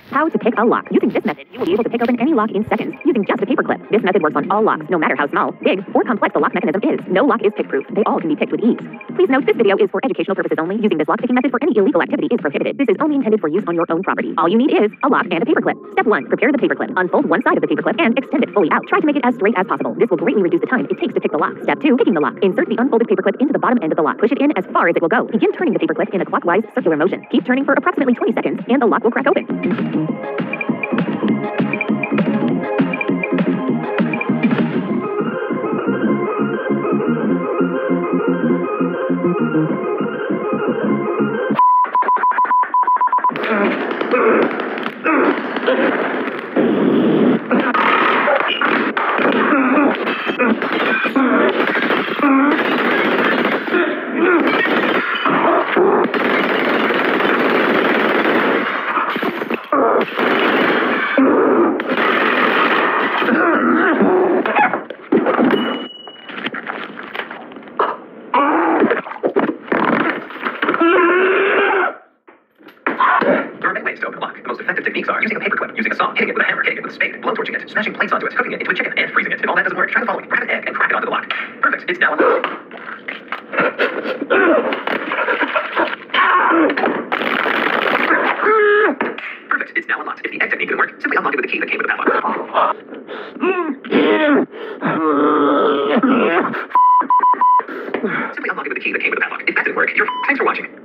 How to pick a lock. Using this method, you will be able to pick open any lock in seconds using just a paperclip. This method works on all locks, no matter how small, big, or complex the lock mechanism is. No lock is pick-proof. They all can be picked with ease. Please note this video is for educational purposes only. Using this lock picking method for any illegal activity is prohibited. This is only intended for use on your own property. All you need is a lock and a paperclip. Step 1. Prepare the paperclip. Unfold one side of the paperclip and extend it fully out. Try to make it as straight as possible. This will greatly reduce the time it takes to pick the lock. Step 2. Picking the lock. Insert the unfolded paperclip into the bottom end of the lock. Push it in as far as it will go. Begin turning the paperclip in a clockwise circular motion. Keep turning for approximately 20 seconds and the lock will crack open. To open a lock. The most effective techniques are using a paperclip, using a saw, hitting it with a hammer, hitting it with a spade, blowtorching it, smashing plates onto it, cooking it into a chicken, and freezing it. If all that doesn't work, try the following. Grab an egg and crack it onto the lock. Perfect. It's now unlocked. Perfect. It's now unlocked. If the egg technique didn't work, simply unlock it with the key that came with the padlock. Simply unlock it with the key that came with the padlock. If that didn't work, thanks for watching.